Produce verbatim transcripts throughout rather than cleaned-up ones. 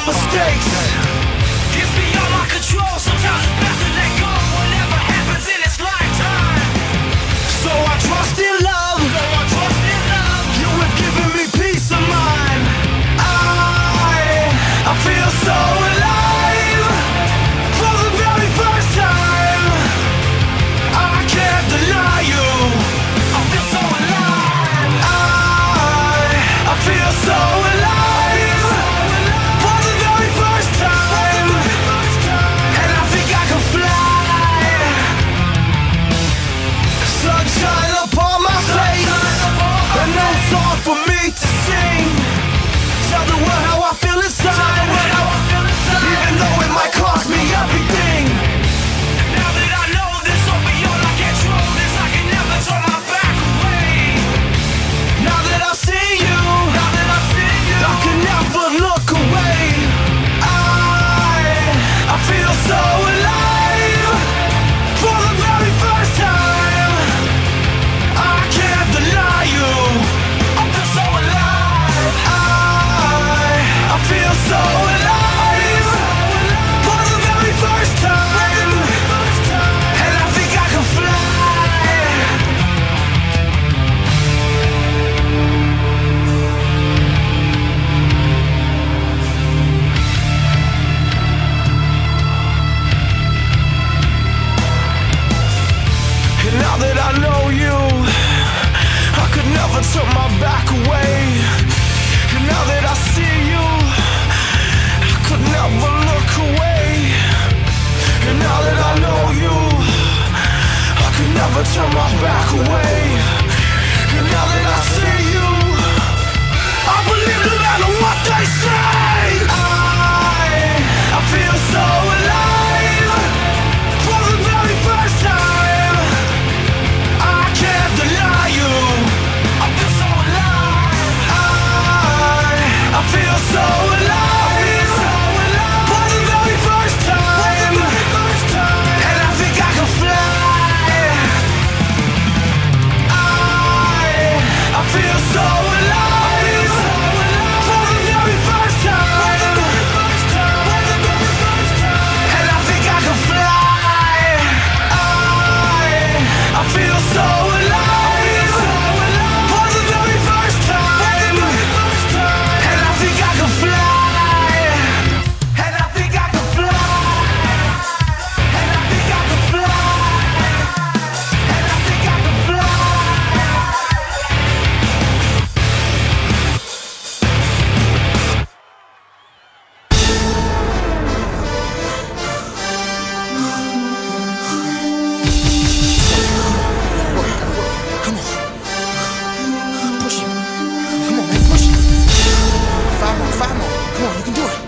mistakes. It's beyond my control. Sometimes it's best to let go. Whatever happens in its lifetime. So I trust in love. So I trust in love. You have given me peace of mind. I, I feel so alive for the very first time. I can't deny you. I feel so alive. I, I feel so alive for the very first time. And I think I can fly. Sunshine upon my face, a new song for me to sing. Tell the world how I feel inside, even though it might cost me everything. Now that I know this, so beyond my control, this I can never turn my back away. Now that I see you, now that I see you, I can never look away. I, I feel so alive for the very first time. I can't deny you. I feel so alive. I, I feel so alive for the very first time. And I think I can fly. And now that I know you, I could never turn my back away. And now that I see you, I could never look away. And now that I know you, I could never turn my back away. And now that I see you, I believe no matter what they say. I, I feel so alive for the very first time. I can't deny you. I feel so alive. I, I feel so alive for the very first time. And I think I can fly. I, I feel so alive for the very first time. And I think I can fly. I, I feel so alive for the very first time. And I think I can fly. And I think I can fly. And I think I can fly. And I think I can fly. Come on. Push it. Come on, man, push it. Five more, five more. Come on, you can do it.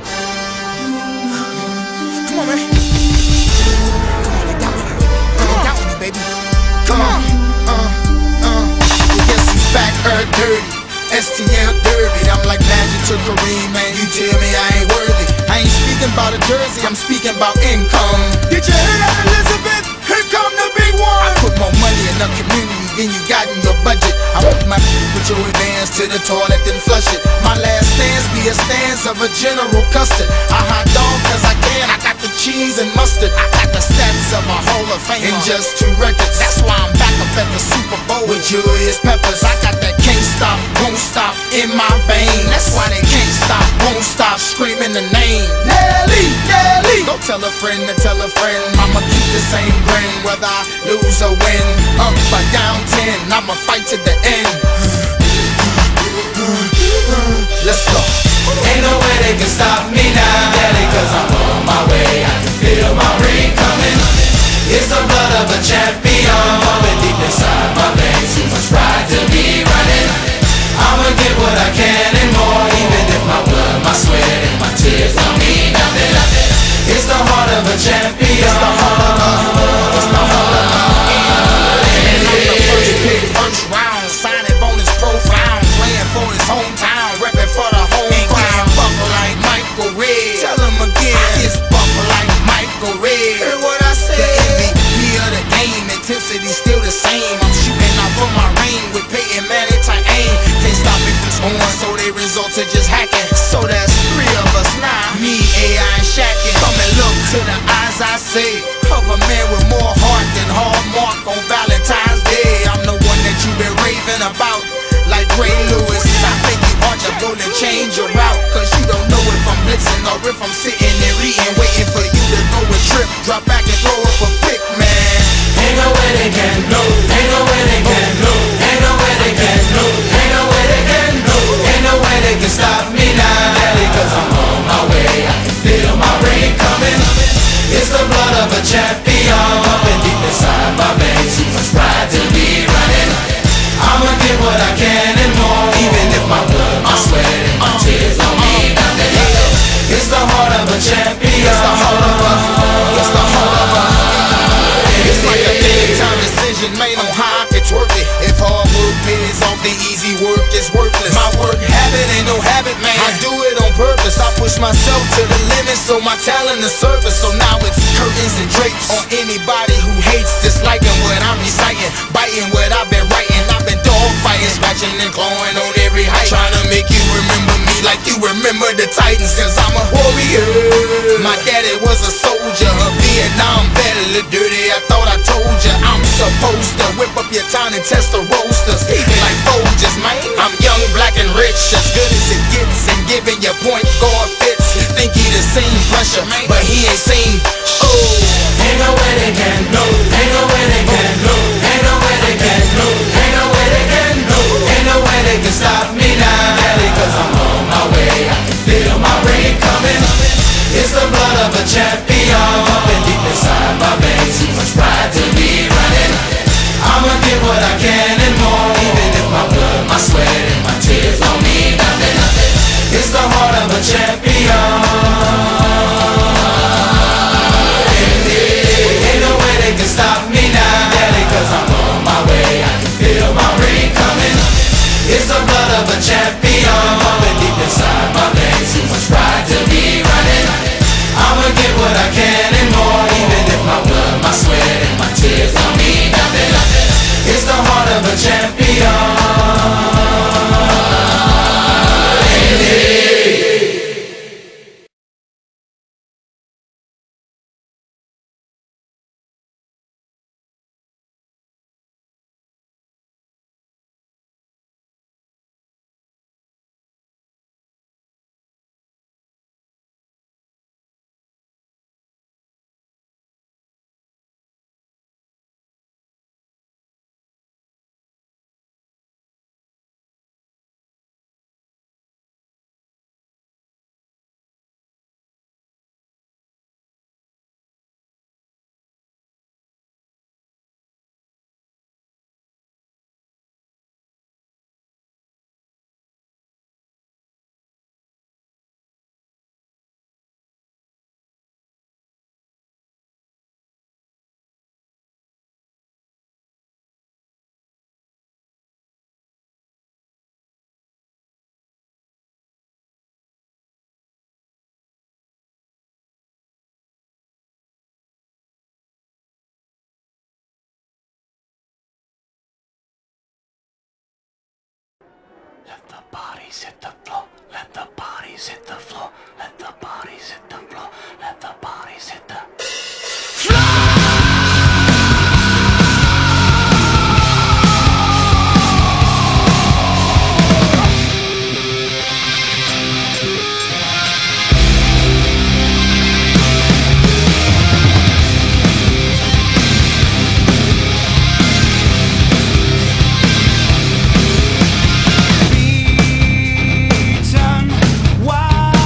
Come on, man. Come on, get down with it. Get down with it, baby. Come on. Uh, uh, well, guess who's back, Earth Dirty? S T L Derby, I'm like Magic to Kareem, man. You tell me I ain't worthy. I ain't speaking about a jersey, I'm speaking about income. Did you hear that, Elizabeth? Here come the big one. I put more money in the community than you got in your budget. I put my put your advance to the toilet and flush it. My last stance be a stance of a General Custard. I hot dog cause I can, I got the cheese and mustard. I got the stats of a Hall of Fame in just two records. That's why I'm back up at the Super Bowl with Julius Peppers. I got that can't stop, won't stop in my vein. That's why they can't stop, won't stop screaming the name Nelly, Nelly. Go tell a friend to tell a friend I'ma keep the same grin whether I lose or win. Up or down ten, I'ma fight to the end. Let's go. Ain't no way they can stop me now, Daddy, cause I'm on my way. I can feel my ring coming. It's the blood of a champion pumping deep inside my veins. Too much pride to be running. I'ma get what I can and more, even if my blood, my sweat, and my tears don't mean nothing. It's the heart of a champion. It's the heart of a It's the heart of a And I'm the first pick, first round, signing bonus profound, playing for his hometown, repping for the whole crowd. Buckle like Michael Red. Tell him again, it's buckle like Michael Red. Hear what I said? The M V P of the game, intensity still the same. I'm shooting out from my range with Peyton Manning tight aim. Can't stop me from scoring, so they result to just hacking. So that's three of us now. Me Valentine's Day. I'm the one that you've been raving about, like Ray Lewis. I think you ought to go and change your route, cause you don't know if I'm blitzing or if I'm sitting there eating, waiting for you to go and trip, drop back and throw up a pick, man. Ain't no way they can know, ain't no way they can know, ain't no way they can know, ain't no way they can know, ain't no way they can stop me now, daddy, cause I'm on my way, I can feel my rain coming. It's the blood of a champion, pumping deep inside my veins, too much pride to be running. I'ma give what I can and more, even if my blood, my sweat, and my tears don't mean nothing. It's the heart of a champion. It's the heart of a, it's the heart of a. It's like a big time decision made on how I could twerk it. If hard work pays off, the easy work is worthless. My work habit ain't no habit, man. I do it on purpose. I push myself to the limit, so my talent is surface. So now it's curtains and drapes on anybody who hates, disliking what I'm reciting, biting what I've been writing. I've been dog fighting, scratching and clawing on every height, trying to make you remember me like you remember the Titans, cause I'm a warrior. My daddy was a soldier, a Vietnam vet, a little dirty. I thought I told ya, I'm supposed to whip up your town and test the roasters, even like Folgers, man. I'm young, black and rich, as good as it gets, and giving your point guard fits. He think he the same pressure, but he ain't seen. Oh, ain't no way they can know, ain't no way they can know, ain't no way they can know, ain't no way they can know, ain't no way they can stop me now, daddy, cause I'm on my way, I can feel my rain coming. It's the blood of a champion, pumping deep inside my veins, too much pride to be running. I'ma give what I can and more, even if my blood, my sweat, and my tears don't mean nothing. It's the heart of a champion. Ain't no way they can stop me now, daddy, cause I'm on my way, I can feel my rain coming. It's the blood of a champion, pumping deep inside my veins, too much pride to be running. I'ma give what I can and more, even if my blood, my sweat, and my tears don't mean nothing. It's the heart of a champion. Let the bodies hit the floor. Let the bodies hit the floor. Let the bodies hit the floor. Let the bodies hit the Beaten, wide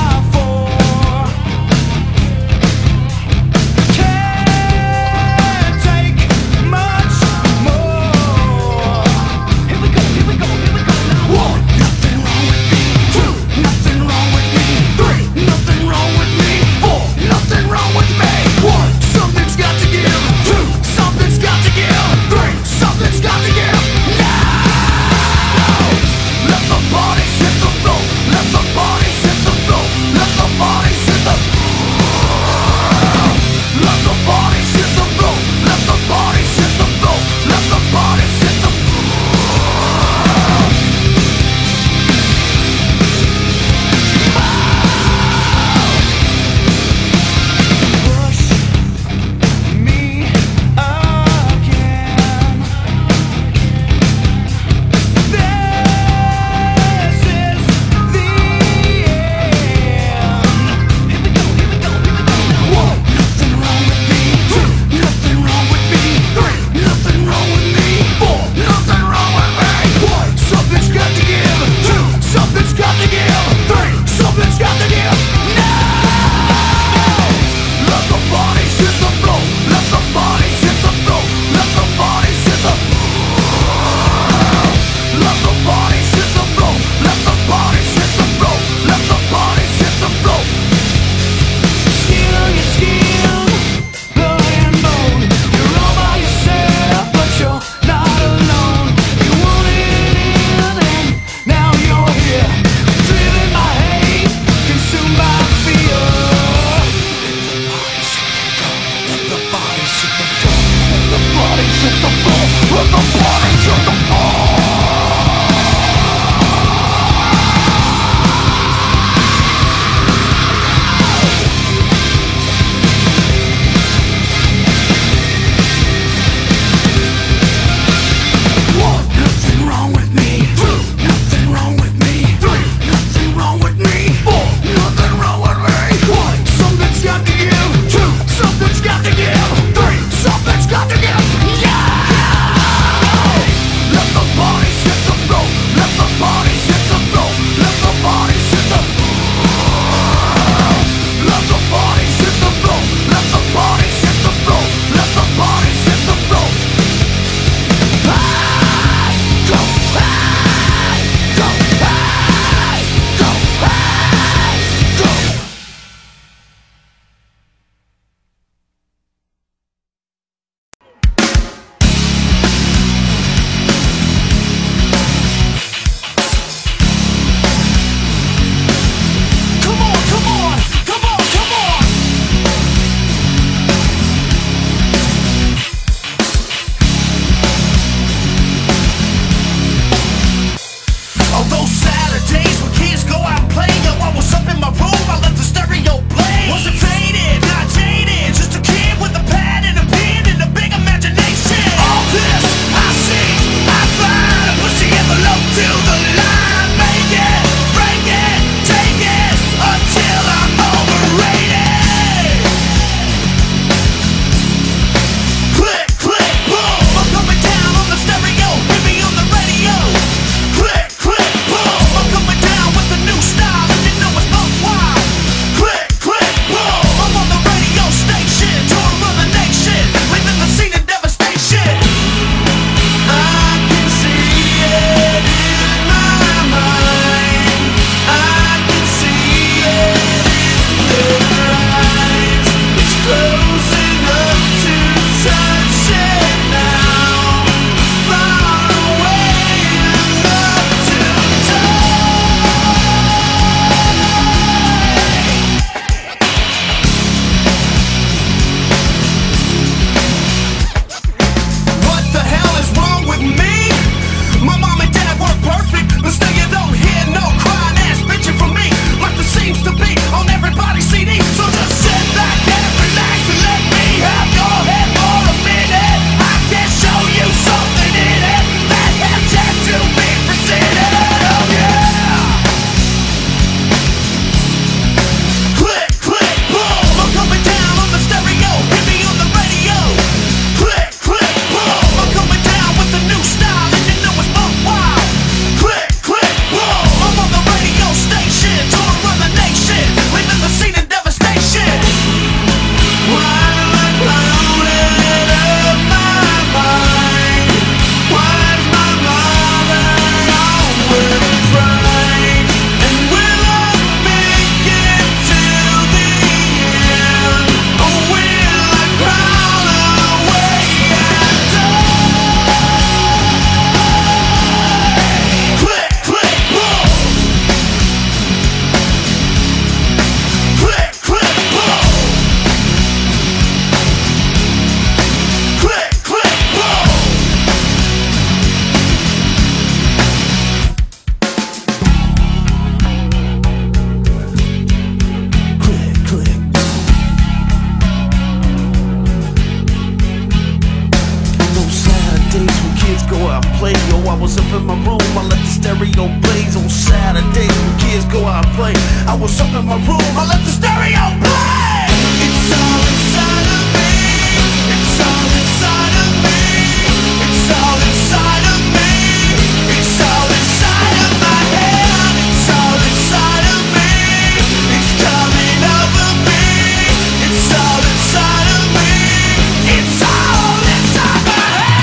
kids go out and play. Yo, I was up in my room, I let the stereo blaze on Saturday. When kids go out and play, I was up in my room, I let the stereo play. It's all inside of me. It's all inside of me. It's all inside of me. It's all inside of my head. It's all inside of me. It's coming over me. It's all inside of me. It's all inside my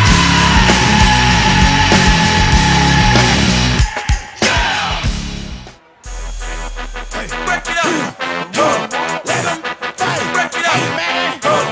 head. Break it up. Let 'em fight. Break it up, man.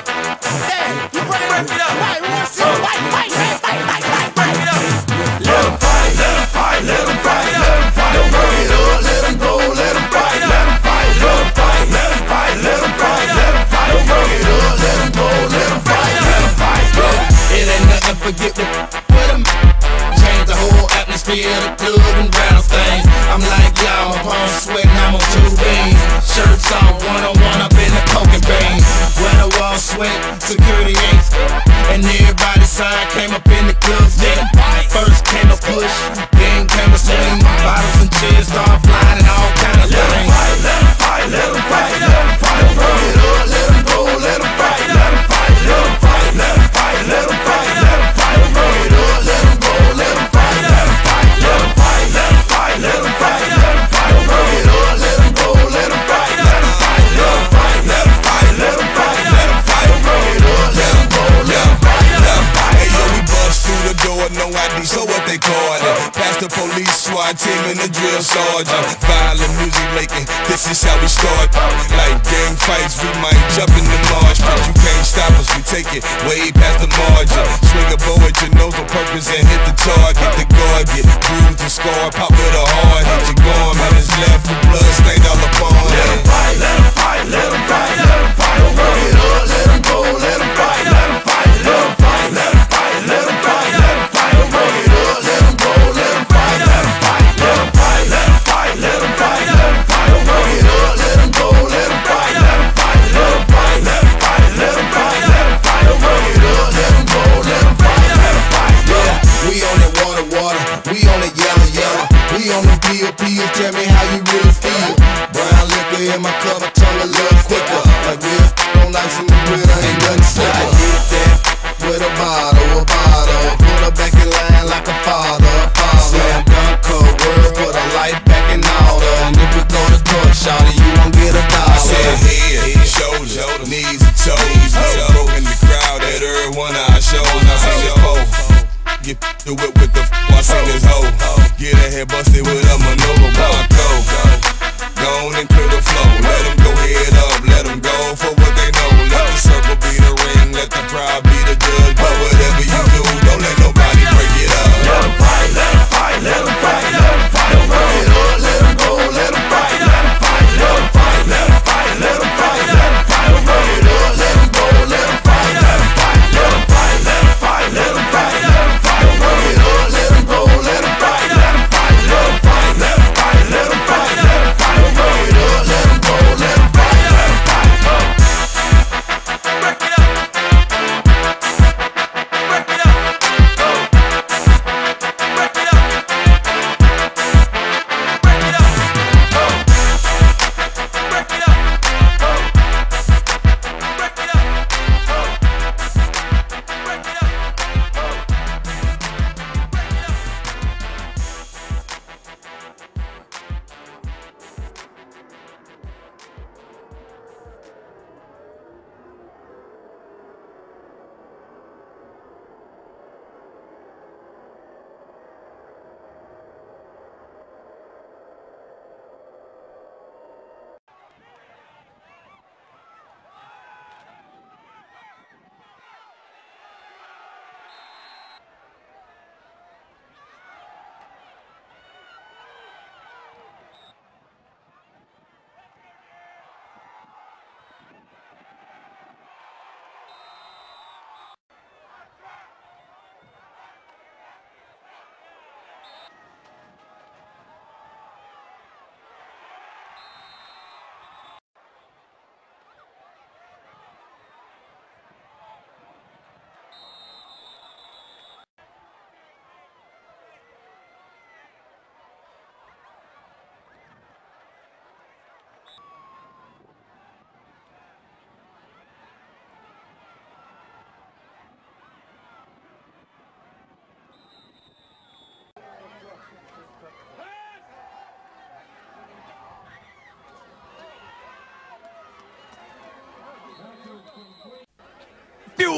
Yeah, you break it up. Fight, fight, fight, fight, fight, fight, fight. Break it up. Let 'em fight. Let 'em fight. Let 'em fight. Let 'em fight. Don't break it up. Let 'em go. Let 'em fight. Let 'em fight. Let 'em fight. Let 'em fight. Let 'em fight. Let 'em fight. Don't break it up. Let 'em go. Let 'em fight. Let 'em fight. It ain't nothing forget with with 'em. Change the whole atmosphere, the club and rattle things. I'm like y'all, my palms sweating, I'm on two beans. Shirts off, one on one up in the coke and bean. When the wall sweat, security ain't. And everybody's sign came up in the club. Then first came a push, then came a swing. Bottles and chairs start flying and all kind of things. Let 'em fight. Let 'em fight. Let 'em fight. Don't break it up. Let 'em go. Let 'em fight. Let 'em fight. Let 'em fight. Let 'em fight. Let 'em fight. Let 'em fight. Don't break it up. Let 'em go. Let 'em fight. Let 'em fight. Let 'em fight. Let 'em fight. Let 'em fight. Let 'em fight. Don't break it up. Let 'em go. Let 'em fight. Let 'em fight. Let 'em fight. Let 'em fight. Let 'em fight. Let 'em fight. Don't break it up. Let 'em go. Let 'em fight. Let 'em fight. Hey yo, we bust through the door, no I D, so what they call it? Past the police, SWAT team and the drill sergeant. Violent music making, this is how we start. Like gang fights, we might jump in the march, but you can't stop us, we take it way past the margin. Swing a bow at your nose on purpose and hit the target. The guard get bruised and scarred, pop with a hard hit. Your garment is left with blood stained all upon it. Let 'em fight. Let 'em fight. Let 'em fight. Let 'em fight. Don't break it up. Let 'em go. Let 'em fight. Let 'em fight. Let 'em fight. Let 'em fight. Let 'em fight. Let 'em fight. Don't break it up. Let 'em go. Let 'em fight. Let 'em fight. Let 'em fight. Let 'em fight. Let 'em fight. Let 'em fight. Don't break it up. Let 'em go. Let 'em fight. Let 'em fight. Let 'em fight. Let 'em fight. Let 'em fight. Let 'em fight. Don't break it up. Let 'em go. Let 'em fight. Let 'em fight. Yeah, we on that water, water. We on that yellow, yellow. We on them pill, pills. Tell me how you really feel. Brown liquor in my cup, my tongue a little quicker. Like real don't like some glitter, ain't nothing slicker. I hit that with a bottle, a bottle. Put her back in line like a father, a father. Slam dunk, cold word, put a light back in order. And if we go to court, shawty, you won't get a I said dollar. head, shoulders, knees and toes. No broke in the crowd at every one of our shows. I seen this pole, get the whip with the f***, I seen this hoe. Get her head busted with a maneuver, Barco. Go on and clear the flow, let them go head up, let them go for what they know. Let the circle be the ring, let the crowd be the judge. But whatever you do, don't let nobody break it up. Let 'em fight. Let 'em fight. Let 'em fight. Let 'em fight. Don't break it up. Let 'em go. Let 'em fight. Let 'em fight. Let 'em fight. Let 'em fight. Let 'em fight. Let 'em fight. Don't break it up. Let 'em go. Let 'em fight. Let 'em fight. Let 'em fight. Let 'em fight. Let 'em fight. Let 'em fight. Don't break it up. Let 'em go. Let 'em fight. Let 'em fight. Let 'em fight. Let 'em fight. Let 'em fight. Let 'em fight. Don't break it up. Let 'em go. Let 'em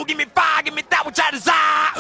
give me fire, give me that which I desire.